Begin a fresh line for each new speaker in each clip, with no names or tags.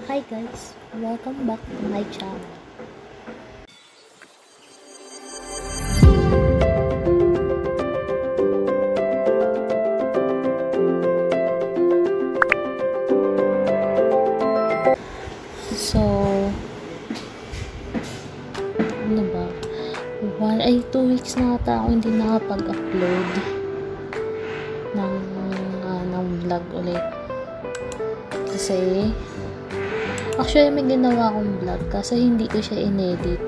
Hi guys, welcome back to my channel. So, ano ba? 2 weeks na ata ako hindi nakapag-upload ng vlog ulit. Kasi, actually may ginawa akong vlog kasi hindi ko siya inedit.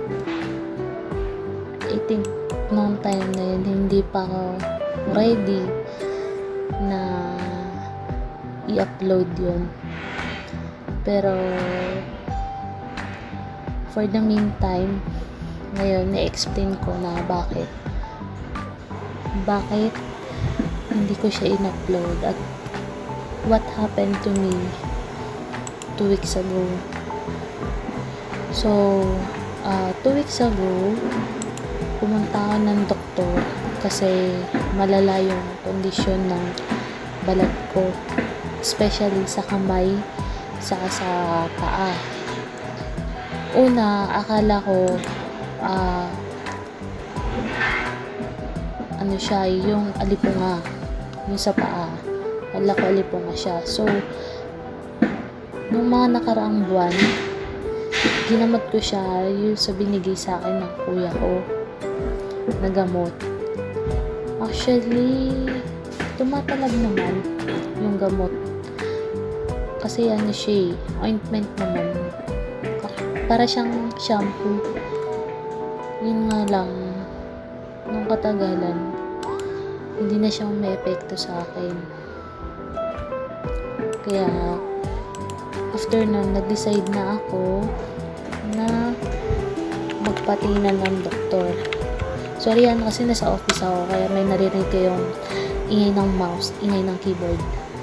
I think noong time na yun, hindi pa ako ready na i-upload yun. Pero, for the meantime, ngayon, na-explain ko na bakit hindi ko siya in-upload at what happened to me 2 weeks ago. So, 2 weeks ago, pumunta ako ng doktor kasi malala yung kondisyon ng balat ko, especially sa kamay, saka sa paa. Una, akala ko ano siya, yung alipunga yung sa paa. Akala ko alipunga siya. So, nung mga nakaraang buwan, ginamot ko siya yung sa binigay sa akin ng kuya ko na gamot. Actually, tumatalab naman yung gamot. Kasi ano siya, ointment naman. Para siyang shampoo. Yun nga lang, nung katagalan, hindi na siya may-epekto sa akin. Kaya, after nun, nag-decide na ako na magpatingnan ng doktor. Sorry yan, kasi nasa office ako, kaya may naririnig kayong ingay ng mouse, ingay ng keyboard.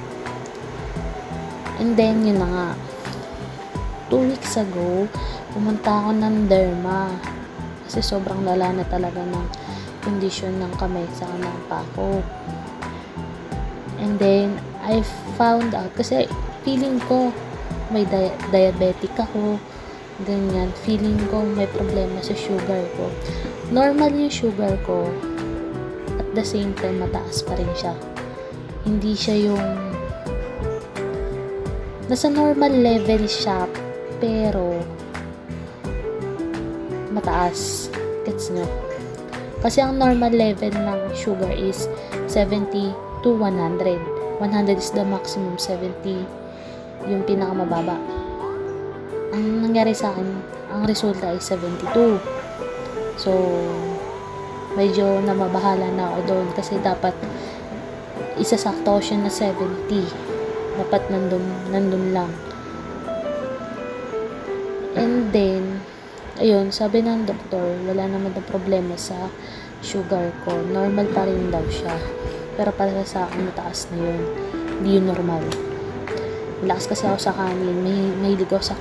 And then, yun na nga. 2 weeks ago, pumunta ako ng derma. Kasi sobrang lala na talaga ng kondisyon ng kamay sa ng paa ko. And then, I found out, kasi feeling ko may diabetic ako, ganyan, feeling ko may problema sa sugar ko. Normal yung sugar ko, at the same time, mataas pa rin siya. Hindi siya yung nasa normal level siya, pero mataas. Gets nyo? Kasi ang normal level ng sugar is 70 to 100. 100 is the maximum, 70 yung pinakamababa. Ang nangyari sa akin, ang resulta ay 72. So, medyo namabahala na ako doon kasi dapat isasakto siya na 70. Dapat nandun lang. And then, ayun, sabi ng doktor, wala naman na problema sa sugar ko. Normal pa rin daw siya. Pero para sa akin, mataas na yun. Hindi yun normal. Malakas kasi ako sa kanin. Mahilig ako sa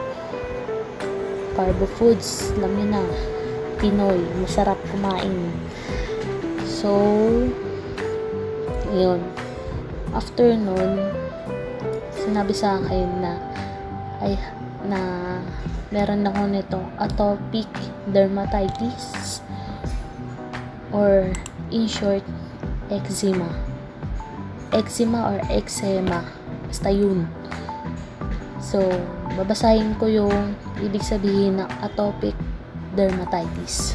carbo foods. Alam niyo na. Pinoy. Masarap kumain. So, yun. After nun, sinabi sa akin na meron ako nitong atopic dermatitis or in short, eczema or eczema, basta yun. So, babasahin ko yung ibig sabihin ng atopic dermatitis.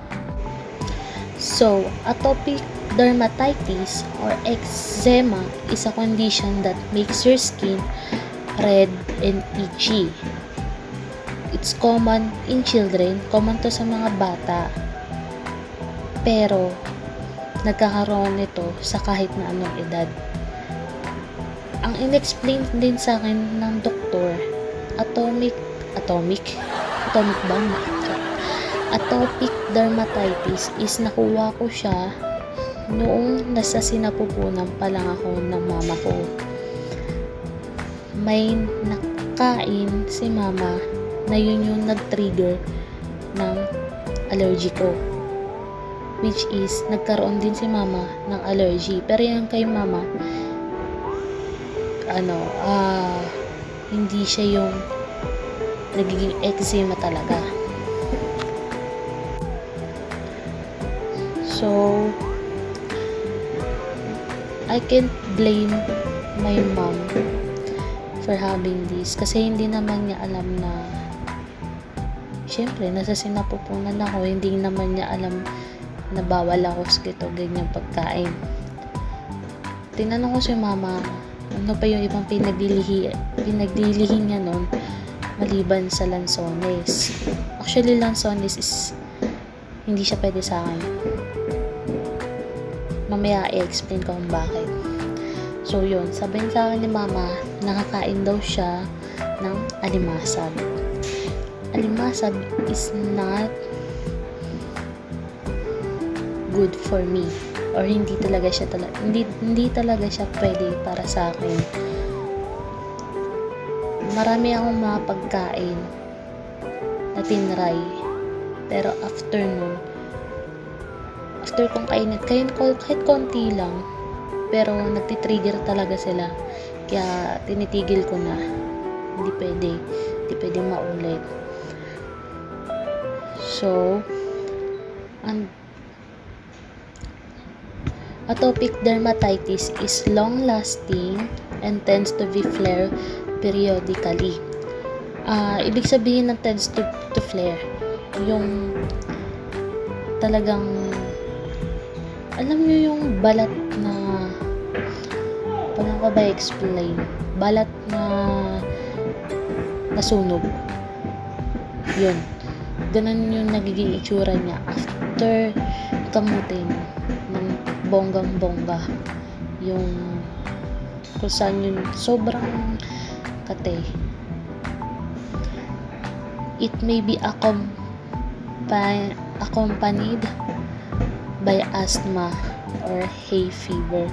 So, atopic dermatitis or eczema is a condition that makes your skin red and itchy. It's common in children, common to sa mga bata. Pero, nagkakaroon nito sa kahit na anong edad. Ang in-explain din sa akin ng doktor, atopic dermatitis is nakuha ko siya noong nasa sinapupunan pa lang ako ng mama ko. May nakain si mama na yun yung nag-trigger ng allergy ko, which is nagkaroon din si mama ng allergy, pero yung kay mama hindi siya yung nagiging eczema talaga. So, I can't blame my mom for having this kasi hindi naman niya alam na syempre nasa sinapupunan ako, hindi naman niya alam na bawal ako sa ganyang pagkain. Tinanong ko si mama ano pa yung ibang pinagdilihi niya nun maliban sa lansones. Actually, lansones is hindi siya pwede sa akin. Mamaya i-explain ko kung bakit. So yun, sabihin sa akin ni mama, nakakain daw siya ng alimasag. Alimasag is not good for me, or hindi talaga siya pwede para sa akin. Marami akong mga pagkain na tinry, pero after kong kainin kahit konti lang, pero nagtitrigger talaga sila, kaya tinitigil ko na. Hindi pwede maulit. So, atopic dermatitis is long-lasting and tends to be flare periodically. Ibig sabihin ng tends to flare, yung talagang, alam nyo yung balat na, paano ko ba explain? Balat na nasunog. Yun. Ganun yung nagiging itsura niya after kamutin ng bonggang-bongga. Yung kung saan yun sobrang kate. It may be accompanied by asthma or hay fever.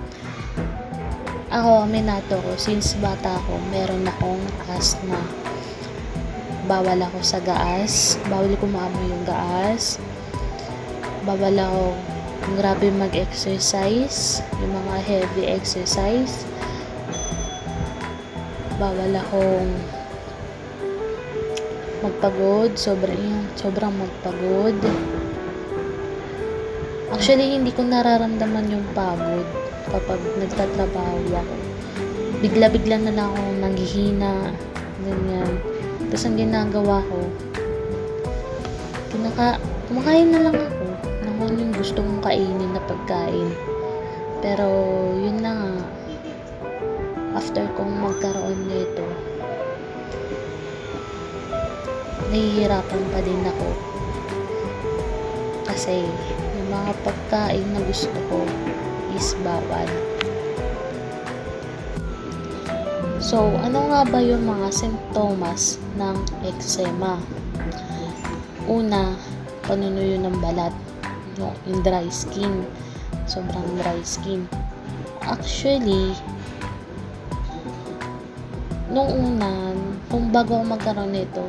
Ako, aminado ko, since bata ako, meron akong asthma. Bawal ako sa gaas, bawal ko maamoy yung gaas, bawal ako grabe mag-exercise, yung mga heavy exercise, bawal akong magpagod, sobrang magpagod. Actually, hindi ko nararamdaman yung pagod kapag nagtatrabaho ako. Bigla-bigla na lang ako nanghihina, ganyan. Tapos ang ginagawa ko, kumakain na lang ako ng yung gusto kong kainin na pagkain. Pero, yun na nga, after kong magkaroon nito, nahihirapan pa din ako. Kasi, yung mga pagkain na gusto ko is bawal. So, ano nga ba yung mga simptomas ng eczema? Una, panunuyo ng balat, yung dry skin, sobrang dry skin. Actually, nung bago ako magkaroon nito,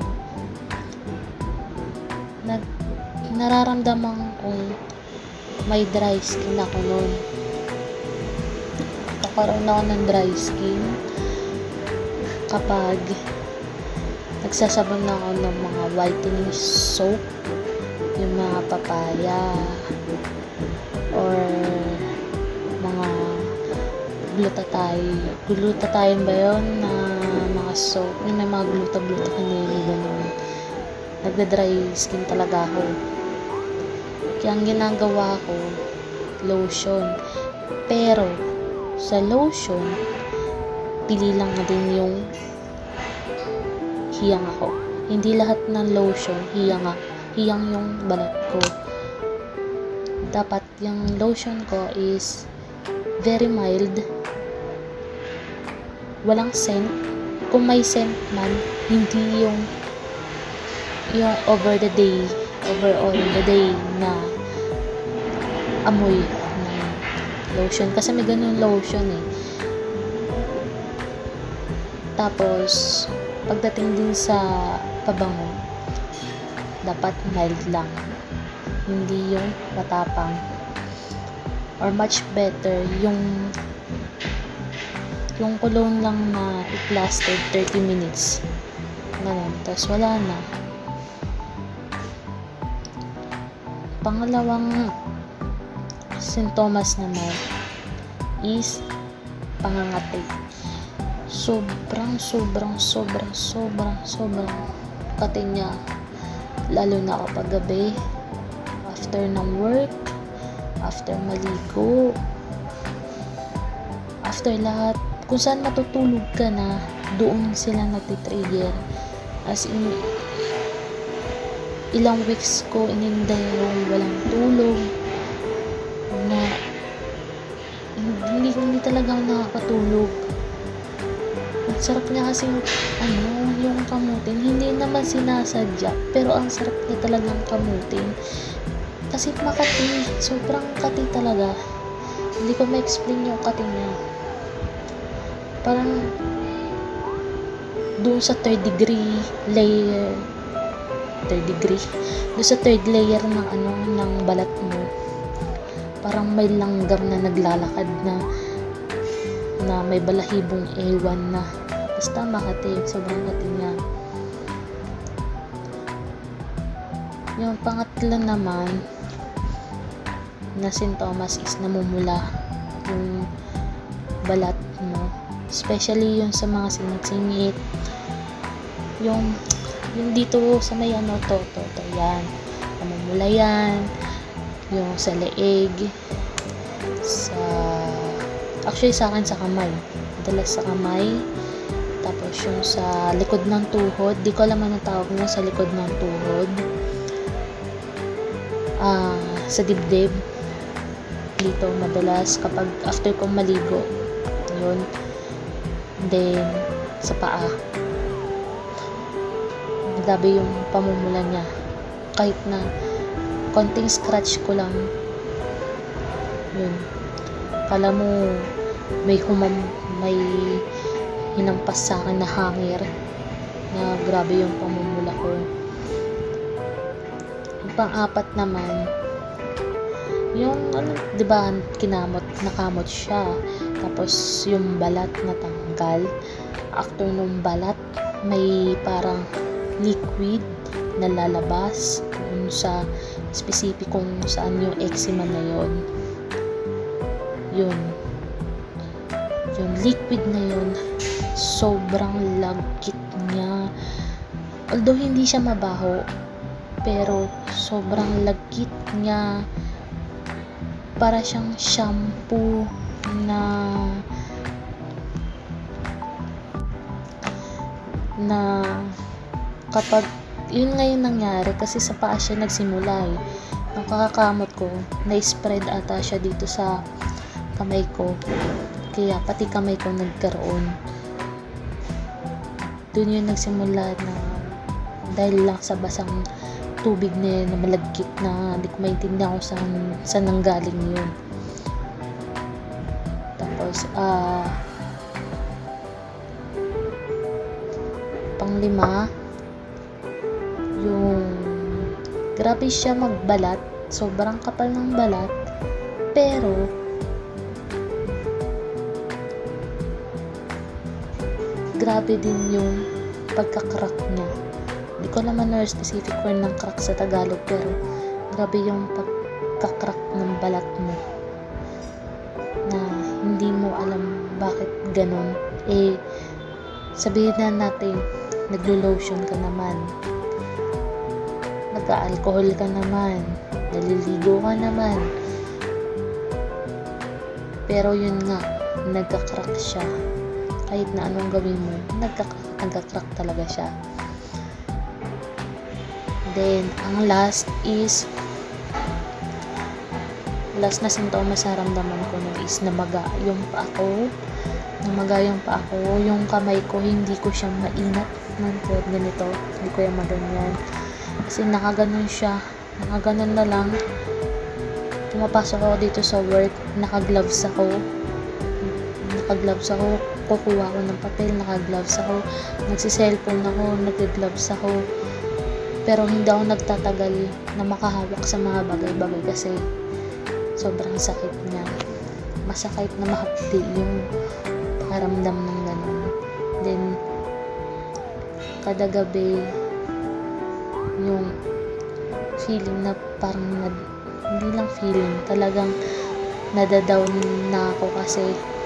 nararamdaman kong may dry skin ako noon. Kakaroon ako ng dry skin kapag nagsasabon ako ng mga whitening soap, yung mga papaya or mga glutathione ba yun na mga soap, yung may mga gluta kanina, gano'n. Nagda-dry skin talaga ako. Kaya ang ginagawa ko, lotion. Pero sa lotion, pili lang na din yung hiyang ako. Hindi lahat ng lotion hiyang yung balat ko. Dapat yung lotion ko is very mild, walang scent. Kung may scent man, hindi yung over the day na amoy ng lotion, kasi may ganun lotion eh. Tapos pagdating din sa pabango, dapat mild lang, hindi yung matapang, or much better yung cologne lang na it lasted 30 minutes Ganun. Tapos wala na. Pangalawang sintomas naman is pangangati. Sobrang kati niya. Lalo na kapag gabi, after ng work, after maligo, after lahat, kung saan matutulog ka na, doon sila nagtitrigger. As in, ilang weeks ko ininday yung walang tulog, na hindi talaga ako nakakatulog. Ang sarap niya kasi yung kamutin, hindi naman sinasadya, pero ang sarap niya talagang kamutin. Kasi makati, sobrang kati talaga. Hindi ko ma-explain yung kati niya. Parang doon sa third layer ng balat mo, parang may langgam na naglalakad na may balahibong ewan na. Basta makati, sobrang kati niya. Yung pangatlo naman na sintomas is namumula yung balat mo, especially yung sa mga singit-singit, yung dito sa may to yan, namumula yan, yung sa leeg, actually sa akin sa kamay, madalas sa kamay, tapos yung sa likod ng tuhod, di ko alam anong tawag mo sa likod ng tuhod, sa dibdib, dito madalas kapag after kong maligo, yun. Then sa paa, grabe yung pamumula niya, kahit na konting scratch ko lang, yun, kala mo may hinampas sa akin na hangir, na grabe yung pamumula ko. Yung pang-apat naman, yung diba nakamot siya, tapos yung balat natanggal, after nung balat may parang liquid na lalabas kung sa specific kung saan yung eczema na yun liquid na yun, sobrang lagkit niya. Although hindi siya mabaho, pero sobrang lagkit niya, para siyang shampoo na kapag yun ngayon nangyari, kasi sa paa siya nagsimula nung kakakamot ko, na-spread ata siya dito sa kamay ko, kaya pati kamay ko nagkaroon. Doon yun nagsimula, na dahil lang sa basang tubig na malagkit, na hindi ko maintindihan kung saan nanggaling yun. Tapos panglima, yung grabe siya magbalat, sobrang kapal ng balat, pero grabe din yung pagkakrak niya. Hindi ko naman na specific word ng crack sa Tagalog, pero grabe yung pagkakrak ng balat mo, na hindi mo alam bakit ganun. Sabihin na natin, naglo-lotion ka naman, nag-alcohol ka naman, naliligo ka naman, pero yun nga, nagkakrak siya. Kahit na anong gawin mo, nagkakrak talaga siya. Then, ang last na sintomas na ramdaman ko is namaga yung paa ko. Yung kamay ko, hindi ko siya mainat ng ganito. Hindi ko yung maganyan. Kasi nakaganon siya. Nakaganon na lang. Pumapasok ako dito sa work, nakagloves ako. Kukuha ako ng papel, nakagloves ako. Nagsiselfone ako, nagagloves ako. Pero hindi ako nagtatagal na makahawak sa mga bagay-bagay kasi sobrang sakit niya. Masakit na mahapdi yung pakiramdam ng ganun. Then, kada gabi yung feeling na parang hindi lang feeling, talagang nadadown na ako kasi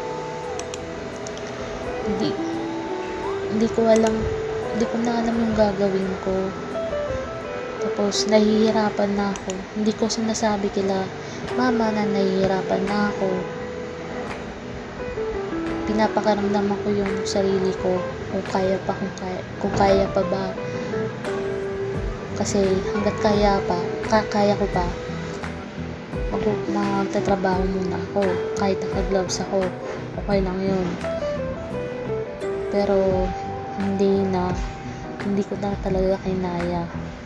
hindi ko na alam yung gagawin ko. Tapos nahihirapan na ako. Hindi ko sinasabi kila mama na nahihirapan na ako. Pinapakaramdaman ko yung sarili ko kung kaya pa ba. Kasi hanggat kaya ko pa, magtatrabaho muna ako. Kahit naka-gloves ako, okay lang yun. Pero hindi ko na talaga kinaya.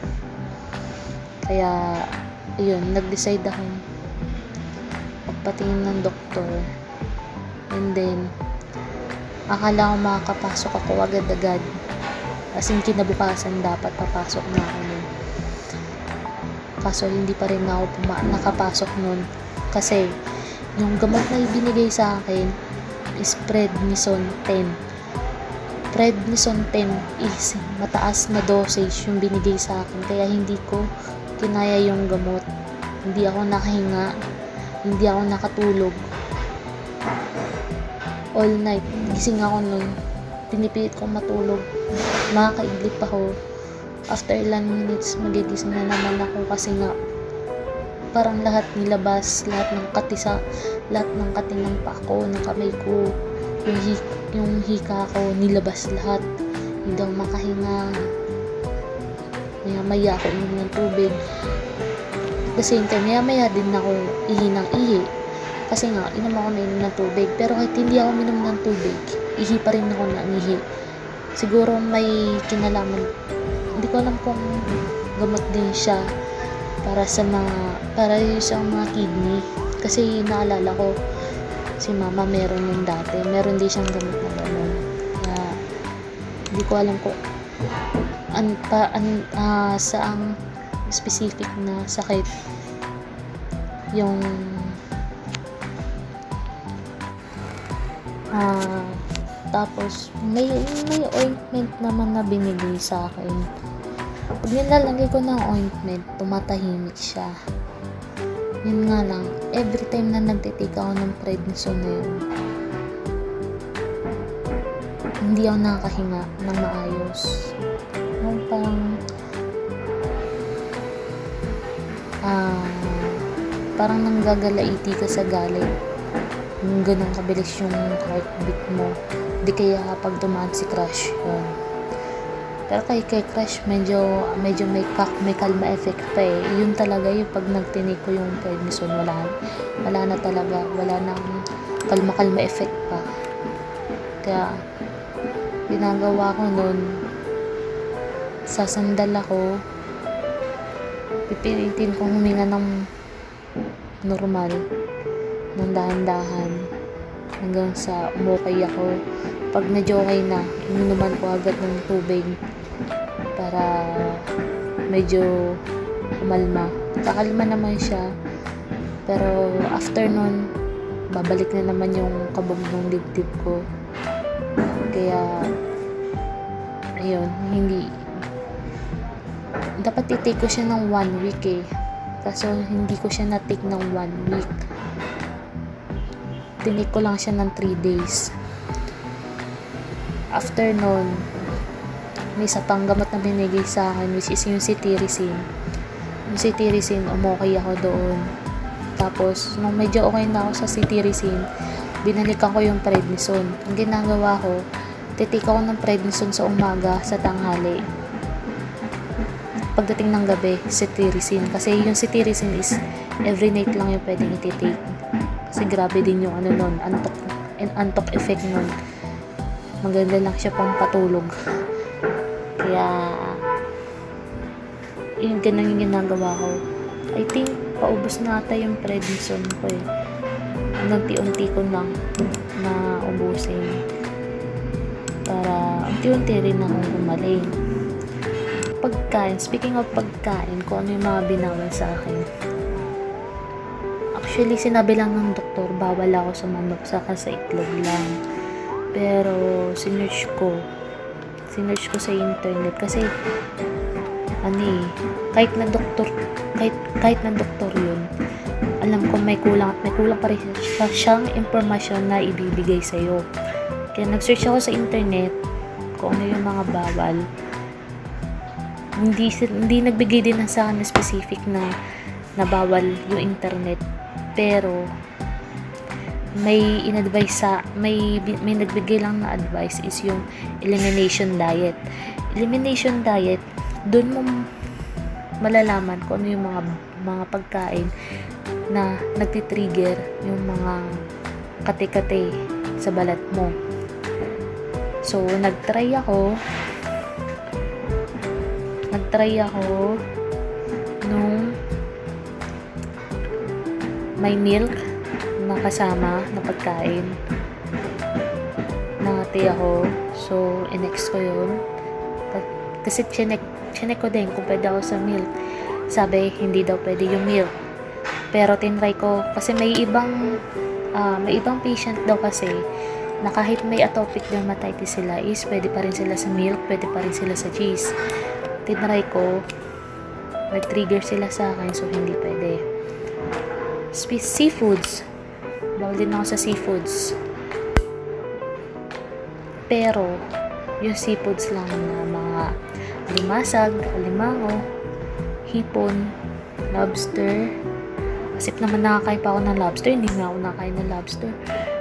Kaya ayun, nag-decide akong magpatingin ng doktor. And then akala ko makakapasok ako agad-agad, as in kinabukasan dapat papasok na ako nun. Kaso hindi pa rin ako nakapasok nun kasi yung gamot na ibinigay sa akin is prednisone 10. Prednisone 10 is mataas na dosage yung binigay sa akin, kaya hindi ko kinaya yung gamot. Hindi ako nakahinga, hindi ako nakatulog all night. Gising ako nun, pinipilit kong matulog, makakaidlip ako. After ilang minutes magigising na naman ako kasi nga parang lahat nilabas, lahat ng kati ng pako, ng kamay ko, yung hika ko nilabas lahat. Hindi ako makahinga. Maya ako inom ng tubig. At the same time, maya din ako ihi ng ihi. Kasi nga, inom ako na inom ng tubig. Pero kahit hindi ako minom ng tubig, ihi pa rin ako ng ihi. Siguro may kinalaman. Hindi ko alam kung gamot din siya para sa mga kidney. Kasi naalala ko, si mama meron yung dati. Meron din siyang gamot na gano'n. Kaya, hindi ko alam kung saang specific na sakit yung tapos may ointment naman na binigay sa akin. Pag nilalagay ko ng ointment, tumatahimik siya. Yun nga lang, every time na nagtitake ako ng prednisone na yun, hindi ako nakakahinga ng maayos. Yung parang nanggagalaiti ka sa galit. Yung ganun kabilis yung heartbeat mo. Di kaya kapag dumaan si crush yun. Pero kay crush medyo may kalma effect pa eh. Yun talaga yung pag nagtinig ko yung prednisone, wala na talaga, wala nang kalma effect pa. Kaya ginagawa ko nun, sasandal ako, pipilitin kong huminga ng normal, ng dahan-dahan, hanggang sa umukay ako. Pag medyo okay na, inuman ko agad ng tubig para medyo umalma. Kakalma naman siya, pero after nun, babalik na naman yung kabog ng dibdib ko. Kaya ayun, dapat i-take ko siya ng 1 week eh. Kaso hindi ko siya na-take ng 1 week. Tinake ko lang siya ng 3 days. After nun, may isa pang gamot na binigay sa akin, which is yung cetirizine. Yung cetirizine, umokay ako doon. Tapos, nung medyo okay na ako sa cetirizine, binalikan ko yung prednisone. Ang ginagawa ko, titik ako ng prednisone sa umaga, sa tanghali. Pagdating ng gabi, cetirizine. Kasi yung cetirizine is every night lang yung pwedeng ititik. Kasi grabe din yung antok effect nun. Maganda lang siya pang patulog. Kaya yung ganun yung ginagawa ko. I think paubos na ata yung prednisone ko eh. Unti-unti ko lang na ubusin para unti-unti rin akong gumaling. Pagkain, speaking of pagkain, kung ano yung mga binawal sa akin. Actually, sinabi lang ng doktor, bawal ako sa manok saka sa itlog lang. Pero, sinearch sinearch ko sa internet kasi kahit na doktor yun, alam ko may kulang pa rin siyang impormasyon na ibibigay sa'yo. Kaya nag-search ako sa internet kung ano yung mga bawal. Hindi nagbigay din sa akin specific na bawal yung internet, pero may nagbigay lang na advice is yung elimination diet. Elimination diet, doon mo malalaman kung ano yung mga pagkain na nagtitrigger yung mga kate-kate sa balat mo. So, nagtry ako nung may milk na kasama na pagkain. Nangati ako. So, inex ko yun. Kasi chinek ko din kung pwede ako sa milk. Sabi, hindi daw pwede yung milk. Pero tinry ko. Kasi may ibang patient daw kasi na kahit may atopic dermatitis sila is pwede pa rin sila sa milk, pwede pa rin sila sa cheese. Tinry ko. Nag-trigger sila sa akin, so hindi pwede. Seafoods. Bawal din ako sa seafoods. Pero, yung seafoods lang na mga limasag, alimango, hipon, lobster. Kasi naman nakakain pa ako ng lobster. Hindi nga ako nakakain ng lobster.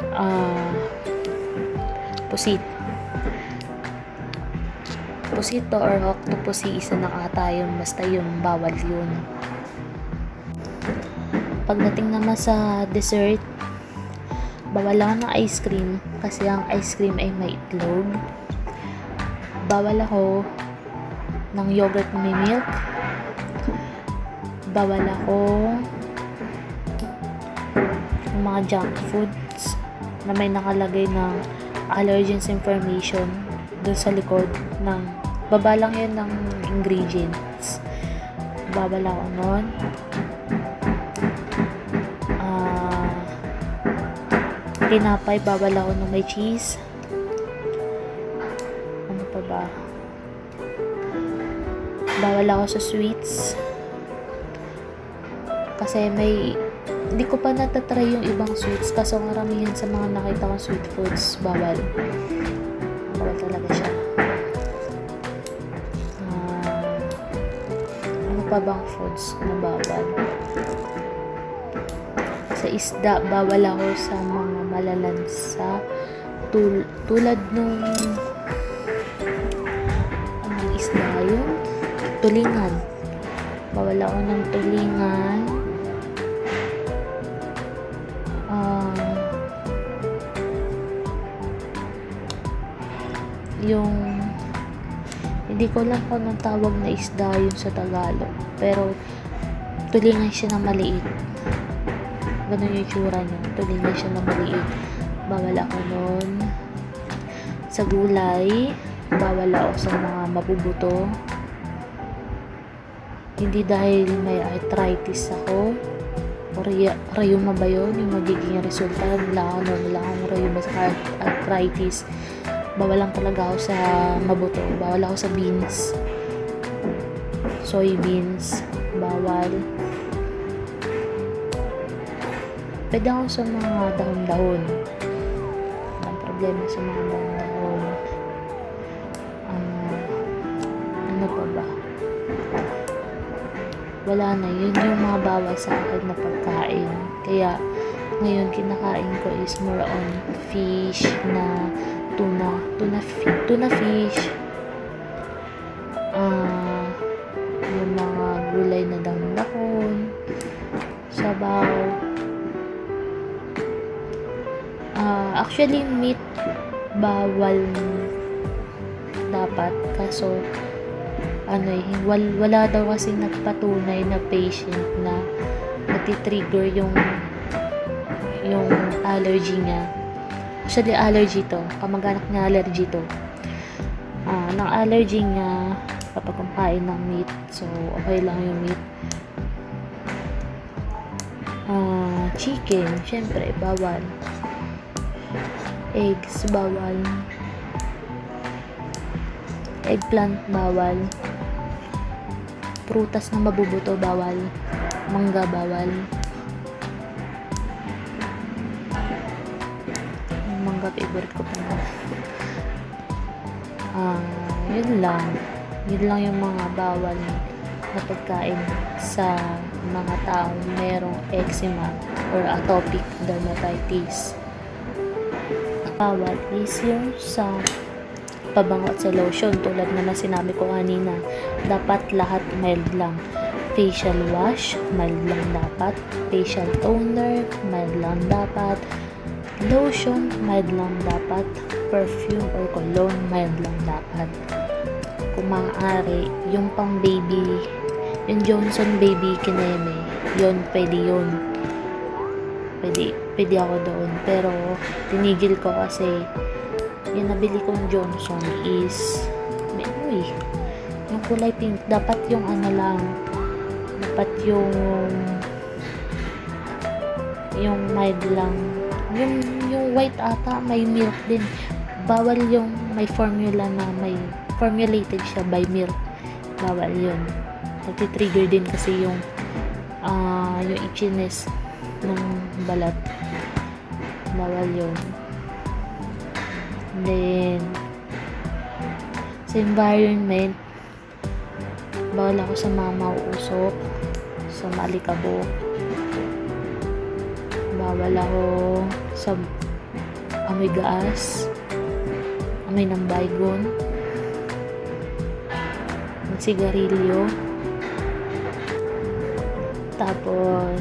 Pusito or octopussy, isa na ata yun. Basta yung bawal yun. Pagdating naman sa dessert, bawal ako ng ice cream kasi ang ice cream ay may itlog. Bawal ako ng yogurt na may milk. Bawal ako ng mga junk foods na may nakalagay ng allergens information doon sa likod ng baba lang yan ng ingredients. Bawal ako nun. Tinapay, bawal ako na may cheese. Ano pa ba? Bawal ako sa sweets. Kasi hindi ko pa natatry yung ibang sweets. Kaso karamihan sa mga nakita kong sweet foods, bawal. Bawal talaga siya. Ano pa bang foods na bawal? Sa isda, bawal ako sa mga malalansa tulad nung anong isda yun? Tulingan. Bawal ako ng tulingan. Yung hindi ko lang kung anong tawag na isda yun sa Tagalog, pero tulingan siya na maliit. Ganun yung tsura niya. Tulingan siya na maliit. Bawal ako nun. Sa gulay, bawal ako sa mga mabubuto. Hindi dahil may arthritis ako. O rheuma ba yun? Yung magiging resulta. Wala akong rheuma sa arthritis. Bawal lang talaga ako sa mabuto. Bawal ako sa beans. Soybeans. Bawal. Pwede ako sa mga dahon-dahon. Ang problema sa mga dahon-dahon. Ano pa ba? Wala na. Yun yung mga bawal sa akin na pagkain. Kaya, ngayon kinakain ko is more on fish na tuna fish. Yung mga gulay na dahon-dahon. Sabaw. Actually, meat bawal dapat. Kaso, wala daw kasi nagpatunay na patient na nati-trigger yung allergy niya. Actually, allergy to. Kamag-anak niya allergy to. Ng allergy niya kapag kumain ng meat. So, okay lang yung meat. Chicken, syempre, bawal. Eggs, bawal. Eggplant, bawal. Prutas na mabubuto, bawal. Mangga, bawal. Yung mangga, favorite ko pa na. Yun lang. Yun lang yung mga bawal na pagkain sa mga taong merong eczema or atopic dermatitis. Bawal is yung sa pabango at sa lotion, tulad na sinabi ko kanina, dapat lahat mild lang. Facial wash, mild lang dapat. Facial toner, mild lang dapat. Lotion, mild lang dapat. Perfume or cologne, mild lang dapat. Kung maaari, yung pang baby, yung Johnson Baby Kineme, yun, pwede yun. Pwede ako doon. Pero, tinigil ko kasi, yung nabili kong Johnson is, yung kulay pink, dapat yung ano lang, dapat yung mild lang. Yung white ata, may milk din. Bawal yung may formula na may formulated siya by milk. Bawal yun. Nagtitrigger din kasi yung itchiness ng balat. Bawal yun. Then, sa environment, bawal ako sa mga mauusok, sa maalikabok. Bawal ako sa amoy gaas, amoy ng baygon, ng sigarilyo. Tapos,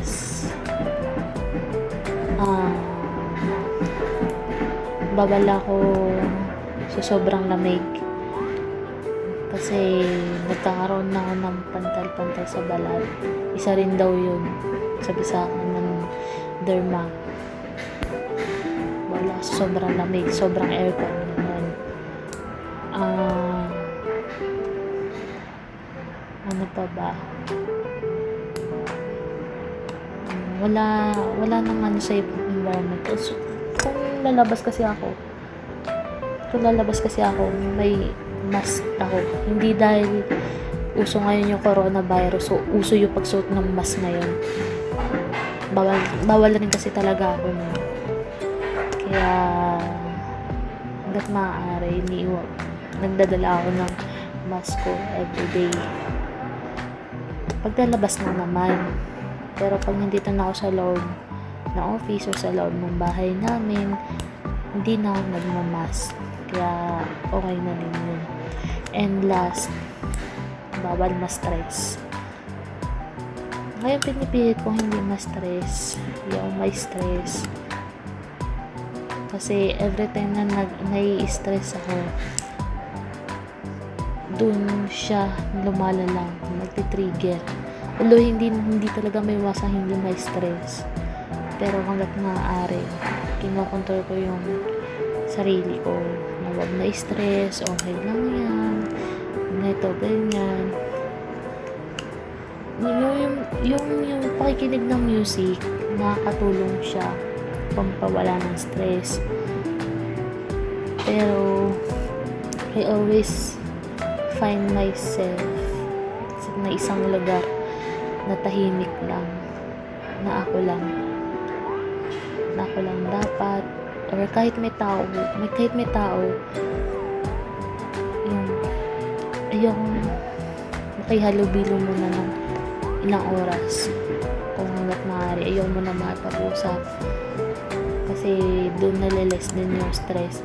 bawal ako sa sobrang lamig. Kasi nagkakaroon na ako ng pantal-pantal sa balat. Isa rin daw yun. Sabi sa akin ng derma. Bawal ako sa sobrang lamig, sobrang aircon. Ano pa ba? Wala nang ano sa environment. Kung lalabas kasi ako, may mask ako. Hindi dahil uso ngayon yung coronavirus, so uso yung pagsuot ng mask ngayon. Bawal rin kasi talaga ako nun. Kaya hanggat maaari, nagdadala ako ng mask ko everyday. Paglalabas na naman. Pero pag nandito na ako sa loob ng office o sa loob ng bahay namin, hindi na ako nagmamask. Kaya okay na rin yun. And last, bawal ma-stress. Ngayon pinipilit kong hindi ma-stress. Yung may stress. Kasi every time na nai-stress ako, dun siya lumalalang, nagtitrigger. Although hindi talaga may iwasang hindi may stress. Pero hanggat maaari, kinokontrol ko yung sarili ko na wag na stress, okay lang yan, ganito, ganyan. Yung pakikinig ng music, nakakatulong siya pampawala ng stress. Pero I always find myself na isang lugar na tahimik lang, na ako lang dapat, or kahit may tao, yung makihalubilo muna ng ilang oras kung hanggat maaari. Ayaw mo na makipag-usap kasi doon naliles din yung stress.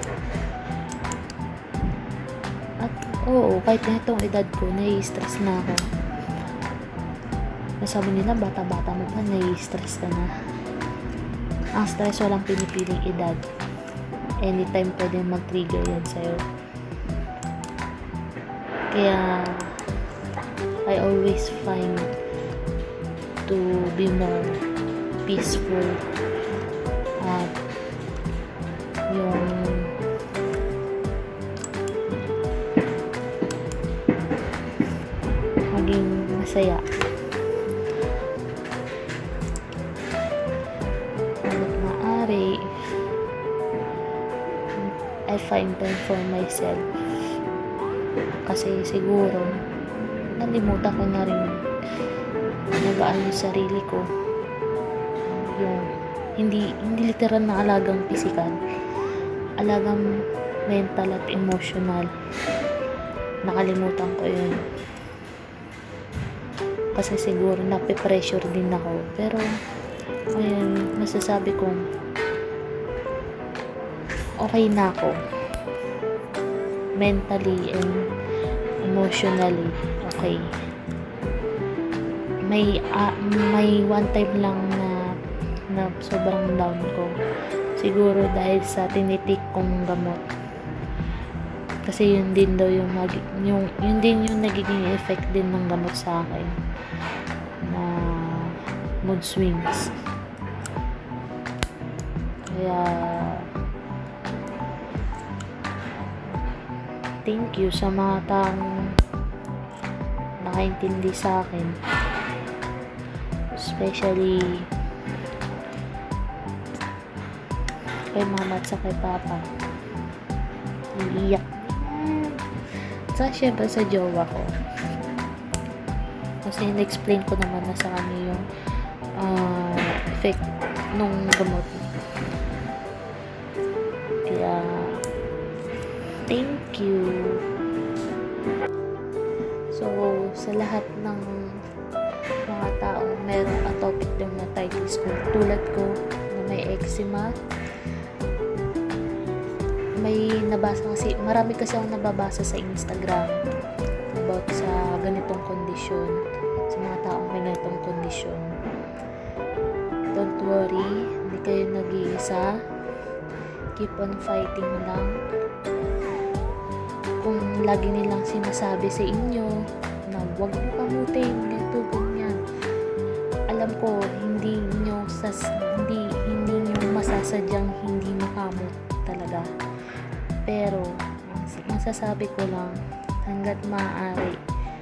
At oo, kahit na itong edad ko, nai-stress na ako. Nasabi nila, bata-bata mo pa, nai-stress ka na. Ang stress, walang pinipiling edad. Anytime pwede mag-trigger yan sa'yo. Kaya I always find to be more peaceful at yung maging masaya. Hanggat maaari, I find time for myself. Kasi siguro, nalimutan ko na rin nagaan yung sarili ko. Yung, hindi literal na alagang physical. Alagang mental at emotional. Nakalimutan ko yun. Kasi siguro nape-pressure din ako. Pero, ayun, masasabi kong okay na ako. Mentally and emotionally okay. May one time lang na sobrang down ko. Siguro dahil sa tinitik kong gamot. Kasi yun din daw yung nagiging effect din ng gamot sa akin. Na mood swings. Kaya thank you sa mga taong nakaintindi sa akin. Especially kay mama at sa kay papa. Iiyak. At syempre sa jowa ko. Kasi in-explain ko naman na sa kanya yung effect nung gamot. Kaya thank you. So, sa lahat ng mga taong merong atopic dermatitis tulad ko na may eczema, may nabasa kasi, marami kasi akong nababasa sa Instagram about sa ganitong kondisyon, sa mga taong may ganitong kondisyon. Don't worry, hindi kayo nag-iisa. Keep on fighting lang. Kung lagi nilang sinasabi sa inyo na huwag mo kamutin, ganito, ganyan. Alam ko, hindi nyo masasadyang hindi makamot talaga. Pero, masasabi ko lang, hanggat maaari,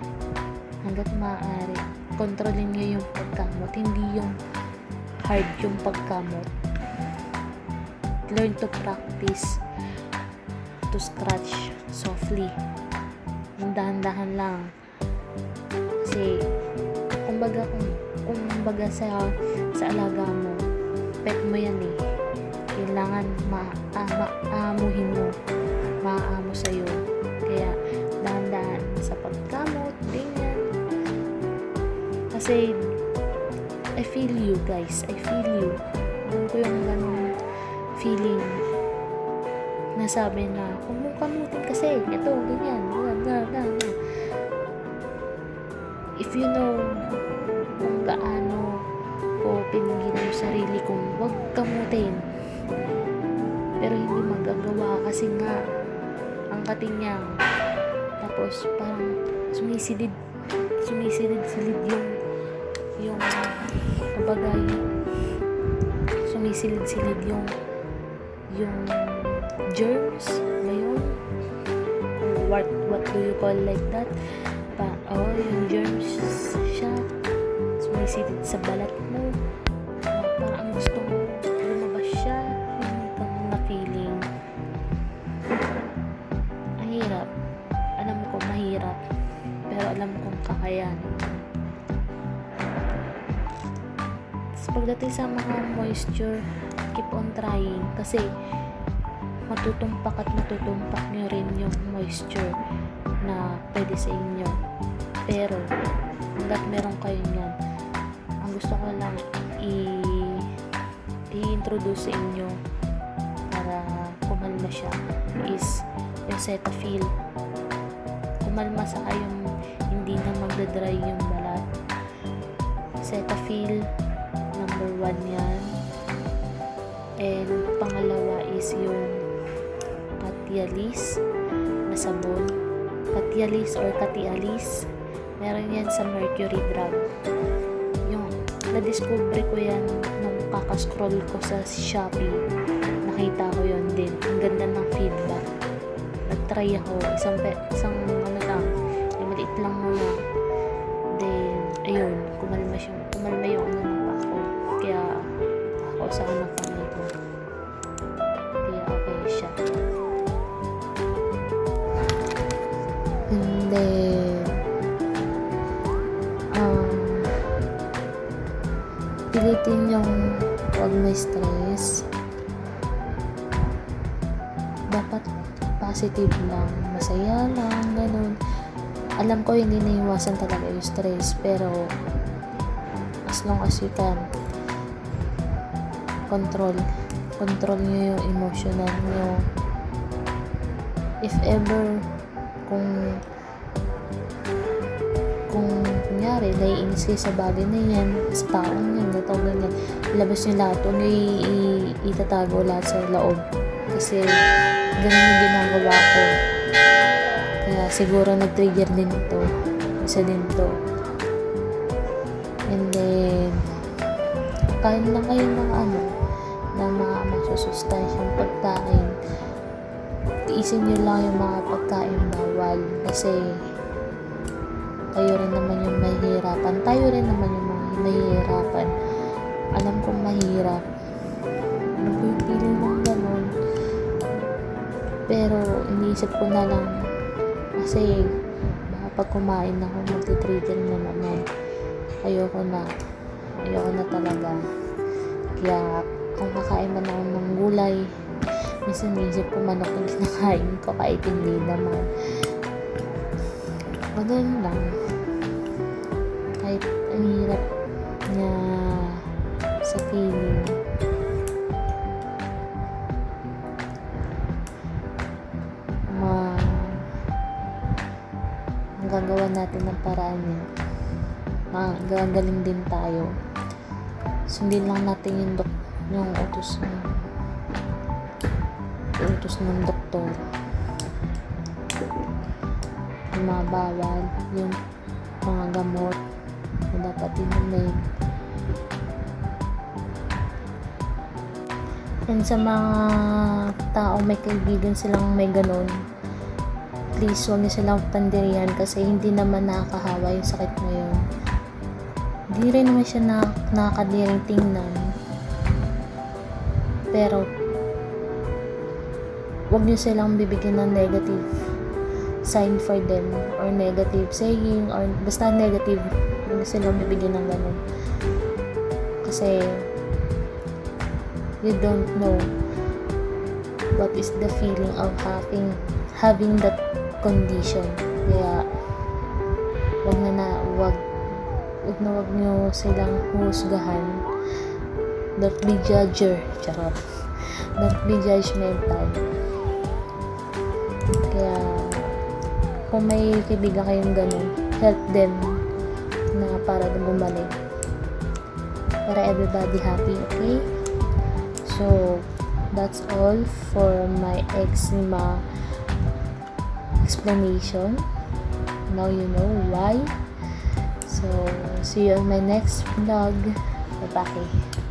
kontrolin nyo yung pagkamot, hindi yung hard yung pagkamot. Learn to practice to scratch softly. Dahan-dahan lang. Kasi, kumbaga sa alaga mo, pet mo yan eh. Kailangan maamuhin mo. Maaamo sa'yo. Kaya, dahan-dahan sa pagkamot, ganyan. Kasi, I feel you guys. I feel you. Alam ko yung ganong feeling na sabi na, kung mong kamutin kasi, ito, ganyan, if you know kung gaano ko pinigil yung sarili kong huwag kamutin, pero hindi magagawa kasi nga ang katinyang, tapos parang sumisilid yung kumbaga sumisilid yung germs ngayon, what do you call like that, yung germs siya sumisilid sa balat mo, parang ang gusto mo lumabas siya, yung ganun na feeling. Ang hirap, alam ko mahirap, pero alam kong kakayanin. Pagdating sa mga moisture, keep on trying kasi matutumpak nyo rin yung moisture na pwede sa inyo. Pero hanggat meron kayo yan, ang gusto ko lang i-introduce sa inyo para kumalma siya is yung Cetaphil. Kumalma sa kayong hindi na magdadry yung balat. Cetaphil number 1 yan. And pangalawa is yung Katialis na sabon. Katialis or Katialis. Meron yan sa Mercury Drug. Yung na-discover ko yan nung kakascroll ko sa Shopee. Nakita ko yun din. Ang ganda ng feedback. Nag-try ako. Isang ano lang. Yung maliit lang muna. Then, ayun. Kumalma yung ano ng pako. Kaya, ako sa anak kamay ko. Kaya, okay siya. then pilitin yung huwag may stress. Dapat positive lang, masaya lang, ganun. Alam ko hindi naiwasan talaga yung stress, pero as long as you can control nyo yung emotional nyo. If ever kung kunyari naiinis kayo sa bagay na yan, sa taong yan, ganyan, ilabas nyo lahat, huwag nyo itatago lahat sa loob, kasi ganun yung ginagawa ko. Kaya siguro nag-trigger din ito, isa din to. And then kain lang kayo ng mga masusustansyang pagkain. Tiisin nyo lang yung mga pagkain bawal, kasi kayo rin naman yung mahihirapan, tayo rin naman yung mga mahihirapan. Alam kong mahirap, ano ko yung feeling ng ganun, pero iniisip ko na lang, kasi baka pag kumain ako magti-trigger na naman. Ayoko na talaga. Kaya kung kakain man ako ng gulay, minsan iniisip ko manok yung kinakain ko, kahit hindi naman. Ganun lang. Kahit ang hirap niya sa feeling, gagawa natin ng paraan yun. Gagaling din tayo. Sundin lang natin yung utos ng doktor. Yung mga bawal, yung mga gamot na dapat inumin. And sa mga taong may kaibigan silang may ganon, please huwag niyo silang pandirihan, kasi hindi naman nakakahawa yung sakit na yun. Hindi rin naman siya nakakadiring tingnan. Pero huwag niyo silang bibigyan ng negative sign for them, or negative saying, or basta negative. Huwag niyo silang bibigyan ng ganun, kasi you don't know what is the feeling of having that condition. Kaya wag nyo silang husgahan. Don't be judger. Charot. Don't be judgmental. Kaya kung may kaibigan kayong ganun, help them na para gumaling, para everybody happy. Okay? So that's all for my eczema explanation. Now you know why. So see you on my next vlog. Bye bye.